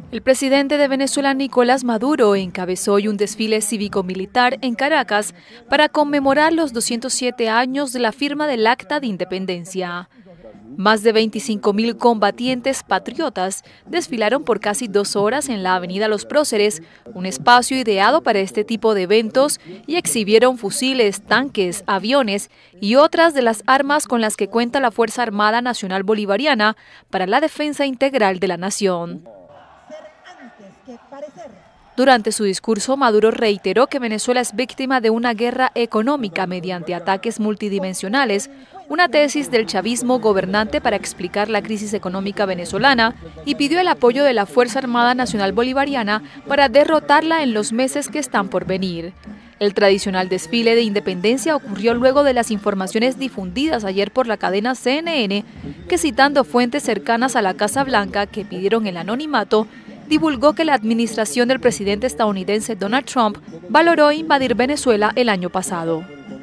El presidente de Venezuela, Nicolás Maduro, encabezó hoy un desfile cívico-militar en Caracas para conmemorar los 207 años de la firma del Acta de Independencia. Más de 25.000 combatientes patriotas desfilaron por casi 2 horas en la Avenida Los Próceres, un espacio ideado para este tipo de eventos, y exhibieron fusiles, tanques, aviones y otras de las armas con las que cuenta la Fuerza Armada Nacional Bolivariana para la defensa integral de la nación. Durante su discurso, Maduro reiteró que Venezuela es víctima de una guerra económica mediante ataques multidimensionales, una tesis del chavismo gobernante para explicar la crisis económica venezolana, y pidió el apoyo de la Fuerza Armada Nacional Bolivariana para derrotarla en los meses que están por venir. El tradicional desfile de independencia ocurrió luego de las informaciones difundidas ayer por la cadena CNN, que, citando fuentes cercanas a la Casa Blanca que pidieron el anonimato, divulgó que la administración del presidente estadounidense Donald Trump valoró invadir Venezuela el año pasado.